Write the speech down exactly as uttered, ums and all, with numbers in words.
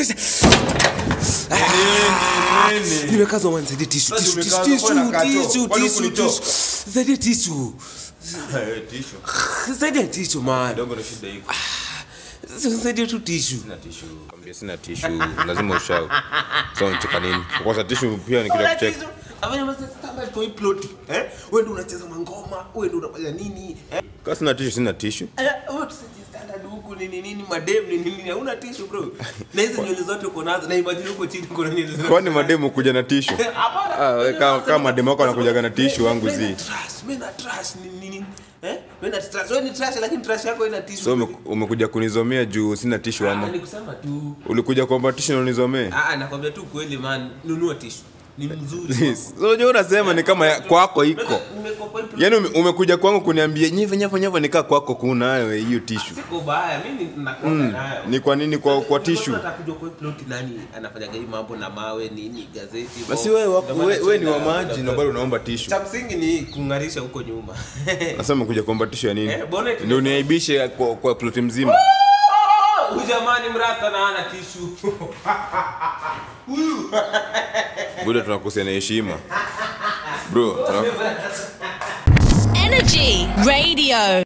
Nimekaza mwanzo tissue tissue tissue tissue tissue zaidi tissue tissue zaidi tissue man ndogo na shida iko zaidi tu tissue sina tissue kwambia sina tissue lazima ushao sasa unacheka nini kwa sababu tissue pia ni kitu cha kucheka Abanya masa standard kwa plot eh wewe ndio unacheza mangoma wewe ndio unafanya nini eh kama sina tissue sina tissue eh wewe tusije standard huku nini nini madem nini nini hauna tissue bro na hizo nywele zote uko nazo na imagine uko chini kuna nywele zote kwani madem kuja na tissue hapana kama kama madem wako wanakuja na tissue wangu zi trash mimi na trash nini nini eh wewe na trash wewe ni trash lakini trash yako ina tissue so umekuja kunizomea juu sina tissue ama ni kusema tu ulikuja kuomba tissue na unizomee ah nakwambia tu kweli man nunua tissue ni mzuri. So unajua unasema ni kama kwako iko. Yaani umekuja kwangu kuniambia nyewe nyewe nyewe nikaa kwako kuna nayo hiyo tissue. Siko baya mimi nakuwa nayo. Ni kwa nini kwa kwa tissue? Nataka kwa plot nani anafanya hii mambo na mawe nini gazeti. Basi wewe wewe ni wa maji na bado unaomba tissue. Cha msingi ni kungarisha huko nyuma. Nasema kuja kuomba tissue ya nini? Ndio niaibishe kwa kwa plot mzima. Huyu jamani mrasta na ana tissue. Huyu. Bado tunakosea na heshima. Bro, Energy Radio.